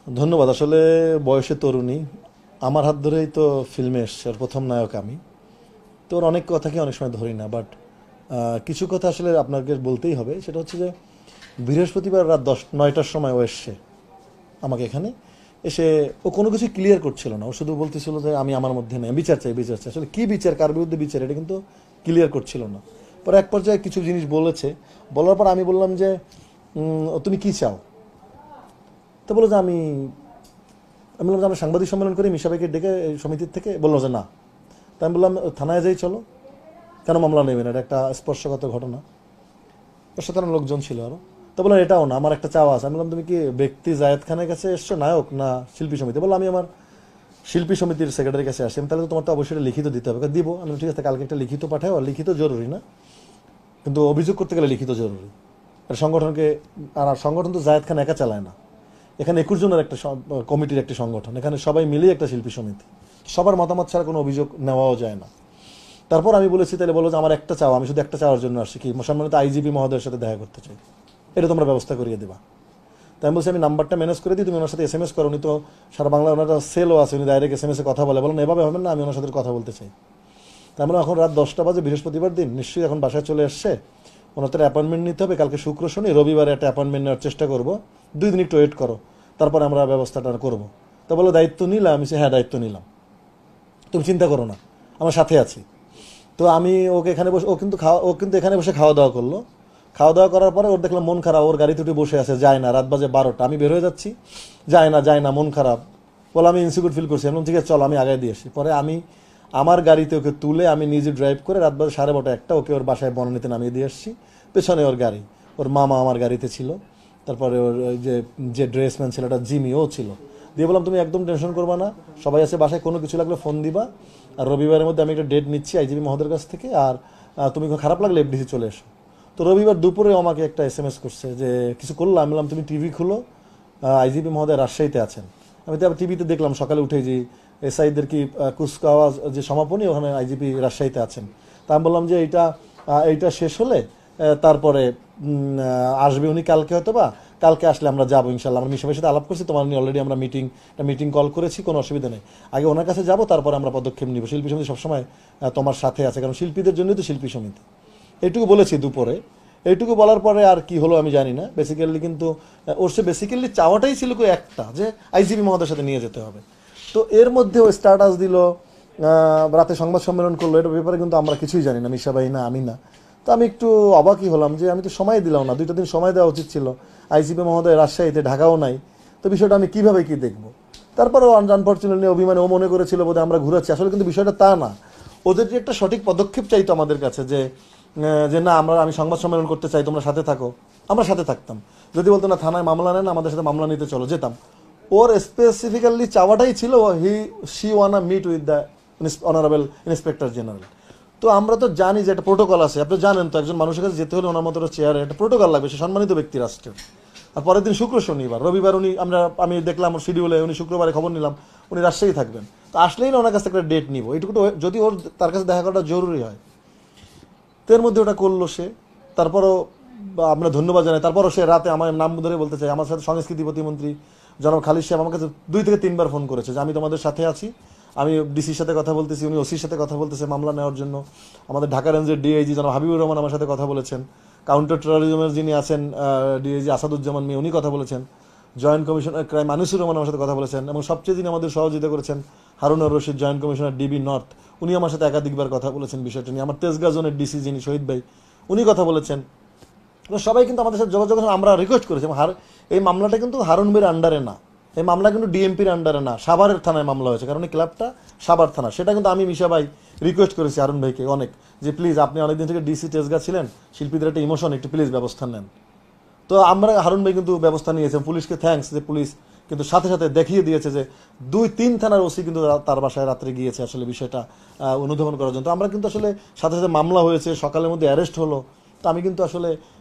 ধন্যবাদ। আসলে বয়সে তরুণী, আমার হাত ধরেই তো ফিল্মে এসছে, আর প্রথম নায়ক আমি। তোর অনেক কথাকে অনেক সময় ধরি না, বাট কিছু কথা আসলে আপনাকে বলতেই হবে। সেটা হচ্ছে যে বৃহস্পতিবার রাত 9টার সময় ও এসছে আমাকে এখানে এসে। ও কোনো কিছু ক্লিয়ার করছিল না, ও শুধু বলতেছিল যে আমি আমার মধ্যে নেই, বিচার চাই বিচার চাই। আসলে কী বিচার, কার বিরুদ্ধে বিচার, এটা কিন্তু ক্লিয়ার করছিল না। পরে এক পর্যায়ে কিছু জিনিস বলেছে, বলার পর আমি বললাম যে তুমি কি চাও? তো বললো যে আমি বললাম যে আমরা সাংবাদিক সম্মেলন করি, মিশাবাইকে ডেকে এই সমিতির থেকে। বললো যে না। তাই আমি বললাম থানায় যাই চলো। কেন মামলা নেবেন, এটা একটা স্পর্শগত ঘটনা। ওর সাথে অনেক লোকজন ছিল আরও। তো বললাম এটাও না, আমার একটা চাওয়া আছে। আমি বললাম তুমি কি ব্যক্তি জায়েদ খানের কাছে এসছো, নায়ক না শিল্পী সমিতি? বললাম আমি আমার শিল্পী সমিতির সেক্রেটারির কাছে আসি। তাহলে তো তোমার তো অবশ্যই লিখিত দিতে হবে। দিব। আমি ঠিক আছে, কালকে একটা লিখিত পাঠাও। আর লিখিত জরুরি না, কিন্তু অভিযোগ করতে গেলে লিখিত জরুরি। আর সংগঠনকে, আর সংগঠন তো জায়েদ খান একা চালায় না। এখানে 21 জনের একটা কমিটির একটি সংগঠন, এখানে সবাই মিলেই একটা শিল্পী সমিতি। সবার মতামত ছাড়া কোনো অভিযোগ নেওয়াও যায় না। তারপর আমি বলেছি তাহলে বলো যে আমার একটা চাওয়া, আমি শুধু একটা চাওয়ার জন্য আসছি, কি সম্মানিত আইজিপি মহোদয়ের সাথে দেখা করতে চাই, এটা তোমরা ব্যবস্থা করিয়ে দেবা। তাই আমি বলছি আমি নাম্বারটা ম্যানেজ করে দিই, তুমি ওনার সাথে SMS করো। উনি তো সারা বাংলা, ওনার সেলও আছে, উনি ডাইরেক্ট SMS কথা বলে। বলেন এভাবে হবে না, আমি ওনার সাথে কথা বলতে চাই। তাই আমরা এখন রাত 10টা বাজে, বৃহস্পতিবার দিন, নিশ্চয়ই এখন বাসায় চলে এসছে। ওনার তো অ্যাপয়েন্টমেন্ট নিতে হবে, কালকে শুক্র শনি, রবিবারে একটা অ্যাপয়েন্টমেন্ট নেওয়ার চেষ্টা করবো। 2 দিন একটু ওয়েট করো, তারপরে আমরা ব্যবস্থাটা করবো। তো বলো দায়িত্ব নিলাম? আমি হ্যাঁ দায়িত্ব নিলাম, তুমি চিন্তা করো না, আমার সাথে আছি। তো আমি ওকে এখানে বসে, ও কিন্তু এখানে বসে খাওয়া দাওয়া করলো। খাওয়া দাওয়া করার পরে ওর দেখলাম মন খারাপ, ওর গাড়িতে উঠে বসে আছে, যায় না। রাত বাজে 12টা, আমি বের হয়ে যাচ্ছি, যায় না, মন খারাপ। বলে আমি ইনসিকিউর ফিল করছি। আমি ঠিক আছে চলো, আমি আগায় দিয়ে আসি। পরে আমি আমার গাড়িতে ওকে তুলে আমি নিজে ড্রাইভ করে রাত বাজে 12:30 একটা ওকে ওর বাসায় বনানীতে নামিয়ে দিয়ে আসছি। পেছনে ওর গাড়ি, ওর মামা আমার গাড়িতে ছিল। তারপরে ওর যে যে ড্রেসম্যান ছেলেটা জিমি, ও ছিল। দিয়ে বললাম তুমি একদম টেনশন করবা না, সবাই আছে বাসায়, কোনো কিছু লাগলে ফোন দিবা। আর রবিবারের মধ্যে আমি একটা ডেট নিচ্ছি আইজিপি মহোদয়ের কাছ থেকে, আর তুমি খারাপ লাগলে FDC চলে এসো। তো রবিবার দুপুরে আমাকে একটা SMS করছে যে কিছু করলাম। আমি বললাম তুমি টিভি খুলো, আইজিপি মহোদয় রাজশাহীতে আছেন। আমি তো টিভিতে দেখলাম সকালে উঠে যে SIদের কি কুচকাওয়াজ যে সমাপনী, ওখানে আইজিপি রাজশাহীতে আছেন। তা আমি বললাম যে এইটা শেষ হলে তারপরে আসবে উনি কালকে, হয়তো বা কালকে আসলে আমরা যাবো ইনশাল্লাহ। আমরা মিশাবের সাথে আলাপ করছি, তোমার নিয়ে অলরেডি আমরা মিটিং কল করেছি, কোনো অসুবিধা নেই। আগে ওনার কাছে যাবো, তারপরে আমরা পদক্ষেপ নিব। শিল্পী সমিতি সবসময় তোমার সাথে আছে, কারণ শিল্পীদের জন্যই তো শিল্পী সমিতি। এইটুকু বলেছি দুপুরে। এইটুকু বলার পরে আর কি হলো আমি জানি না। বেসিক্যালি কিন্তু ওর সে বেসিক্যালি চাওয়াটাই ছিল একটা, যে আইজিপি মহোদয়ের সাথে নিয়ে যেতে হবে। তো এর মধ্যে ও স্ট্যাটাস দিল, রাতে সংবাদ সম্মেলন করলো। এটার ব্যাপারে কিন্তু আমরা কিছুই জানি না, মিশাবাই না, আমি না। তো আমি একটু অবাকই হলাম যে আমি তো সময় দিলাম না, 2টা দিন সময় দেওয়া উচিত ছিল। আইজিপি মহোদয় রাজশাহীতে, ঢাকাও নাই। তো বিষয়টা আমি কিভাবে কি দেখবো? তারপরেও আনফর্চুনেটলি অভিমানে ও মনে করেছিল বোধহয় আমরা ঘুরাচ্ছি। আসলে কিন্তু বিষয়টা তা না। ওদের যে একটা সঠিক পদক্ষেপ চাইতো আমাদের কাছে, যে না আমি সংবাদ সম্মেলন করতে চাই, তোমরা সাথে থাকো, আমরা সাথে থাকতাম। যদি বলতো না থানায় মামলা নেন, আমাদের সাথে মামলা নিতে চলো, যেতাম। ওর স্পেসিফিক্যালি চাওয়াটাই ছিল she wanna meet with the honourable inspector general. তো আমরা তো জানি যে একটা প্রোটোকল আছে, আপনি জানেন তো, একজন মানুষের কাছে যেতে হলে ওনার মতো চেয়ারে একটা প্রোটোকল লাগবে, সে সম্মানিত ব্যক্তি রাষ্ট্রের। আর পরের দিন শুক্র শনিবার, রবিবার আমি দেখলাম ওর শিডিউলে, উনি শুক্রবারে খবর নিলাম উনি রাজশাহী থাকবেন। তো আসলেই না ওনার কাছে একটা ডেট নিব, এইটুকু যদি ওর তার কাছে দেখা করাটা জরুরি হয়। তো এর মধ্যে ওটা করলো সে। তারপরও আমরা ধন্যবাদ জানাই। তারপরও সে রাতে আমার নাম ধরে বলতে চাই, আমার সাথে সংস্কৃতি প্রতিমন্ত্রী জনাব খালিদ সাহেব আমার কাছে 2 থেকে 3 বার ফোন করেছে যে আমি তোমাদের সাথে আছি। আমি ডিসির সাথে কথা বলতেছি, উনি ওসির সাথে কথা বলতেছে মামলা নেওয়ার জন্য। আমাদের ঢাকা রেঞ্জের ডিআইজি জনাব হাবিবুর রহমান আমার সাথে কথা বলেছেন। কাউন্টার টেরোরিজমের যিনি আছেন ডিআইজি আসাদুজ্জামান মিয়া, উনি কথা বলেছেন। Joint commissioner crime Anisur Rahman আমার সাথে কথা বলেছেন। এবং সবচেয়ে যিনি আমাদের সহযোগিতা করেছেন Harunur Rashid, joint commissioner DB north, উনি আমার সাথে একাধিকবার কথা বলেছেন বিষয়টা নিয়ে। আমার তেজগাঁ জোনের ডিসি যিনি শহীদ ভাই, উনি কথা বলেছেন। সবাই কিন্তু আমাদের সাথে যোগাযোগ, আমরা রিকোয়েস্ট করেছি। এই মামলাটা কিন্তু হারুন ভাইয়ের আন্ডারে না, এই মামলা কিন্তু ডিএমপির আন্ডারে না, সাভারের থানায় মামলা হয়েছে, কারণ এই ক্লাবটা সাভার থানা। সেটা কিন্তু আমি মিশা ভাই রিকোয়েস্ট করেছি হারুন ভাইকে অনেক, যে প্লিজ আপনি অনেকদিন থেকে ডিসি তেজগাঁ ছিলেন, শিল্পীদের একটা ইমোশন, একটু প্লিজ ব্যবস্থা নেন। তো আমরা হারুন ভাই কিন্তু ব্যবস্থা নিয়েছেন। পুলিশকে থ্যাঙ্কস, যে পুলিশ কিন্তু সাথে সাথে দেখিয়ে দিয়েছে যে 2-3 থানার ওসি কিন্তু তার বাসায় রাত্রে গিয়েছে আসলে বিষয়টা অনুধাবন করার জন্য। তো আমরা কিন্তু আসলে সাথে সাথে মামলা হয়েছে, সকালের মধ্যে অ্যারেস্ট হলো। তো আমি কিন্তু আসলে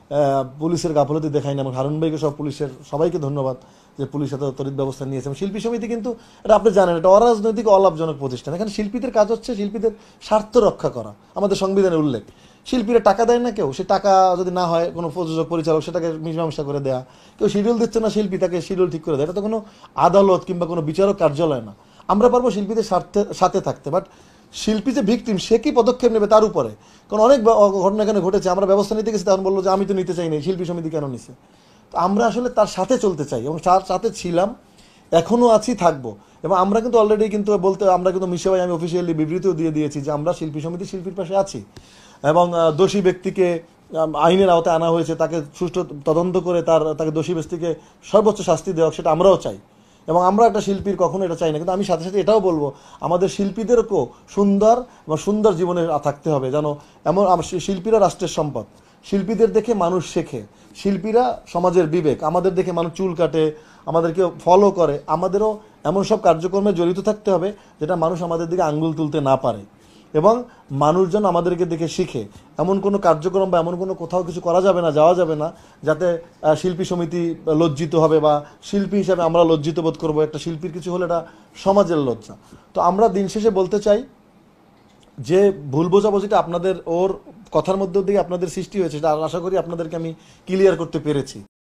পুলিশের গাফলতি দেখাই না। এবং হারুন ভাইকে সব পুলিশের সবাইকে ধন্যবাদ যে পুলিশ এত তড়িৎ ব্যবস্থা নিয়েছে। এবং শিল্পী সমিতি কিন্তু এটা আপনি জানেন এটা অরাজনৈতিক অলাভজনক প্রতিষ্ঠান। এখানে শিল্পীদের কাজ হচ্ছে শিল্পীদের স্বার্থ রক্ষা করা, আমাদের সংবিধানের উল্লেখ। শিল্পীরা টাকা দেয় না, কেউ সে টাকা যদি না হয় কোনো প্রযোজক পরিচালক সেটাকে মীমাংসা করে দেয়া, কেউ শিডিউল দিচ্ছে না শিল্পী তাকে শিডিউল ঠিক করে দেয়, এটা তো কোনো আদালত কিংবা কোনো বিচারক কার্যালয় না। আমরা পারবো শিল্পীদের সাথে থাকতে, বাট শিল্পী যে ভিকটিম সে কি পদক্ষেপ নেবে তার উপরে। কারণ অনেক ঘটনা এখানে ঘটেছে, আমরা ব্যবস্থা নিতে গেছি তখন বললো যে আমি তো নিতে চাই না, শিল্পী সমিতি কেন নিছে। তো আমরা আসলে তার সাথে চলতে চাই এবং তার সাথে ছিলাম, এখনও আছি, থাকবো। এবং আমরা কিন্তু অলরেডি কিন্তু বলতে আমরা কিন্তু মিশে ভাই আমি অফিসিয়ালি বিবৃতিও দিয়ে দিয়েছি যে আমরা শিল্পী সমিতি শিল্পীর পাশে আছি এবং দোষী ব্যক্তিকে আইনের আওতায় আনা হয়েছে, তাকে সুষ্ঠু তদন্ত করে তাকে দোষী ব্যক্তিকে সর্বোচ্চ শাস্তি দেওয়া, সেটা আমরাও চাই। এবং আমরা একটা শিল্পীর কখনো এটা চাই না, কিন্তু আমি সাথে সাথে এটাও বলবো আমাদের শিল্পীদেরকেও সুন্দর এবং সুন্দর জীবনে থাকতে হবে। যেন এমন শিল্পীরা রাষ্ট্রের সম্পদ, শিল্পীদের দেখে মানুষ শেখে, শিল্পীরা সমাজের বিবেক, আমাদের দেখে মানুষ চুল কাটে, আমাদেরকে ফলো করে। আমাদেরও এমন সব কার্যক্রমে জড়িত থাকতে হবে যেটা মানুষ আমাদের দিকে আঙ্গুল তুলতে না পারে এবং মানুষজন আমাদেরকে দেখে শিখে। এমন কোনো কার্যক্রম বা এমন কোনো কোথাও কিছু করা যাবে না, যাওয়া যাবে না যাতে শিল্পী সমিতি লজ্জিত হবে বা শিল্পী হিসাবে আমরা লজ্জিত বোধ করবো। একটা শিল্পীর কিছু হলে এটা সমাজের লজ্জা। তো আমরা দিন শেষে বলতে চাই যে ভুল বোঝাবুঝিটা আপনাদের ওর কথার মধ্যে দিয়ে আপনাদের সৃষ্টি হয়েছে, সেটা আশা করি আপনাদেরকে আমি ক্লিয়ার করতে পেরেছি।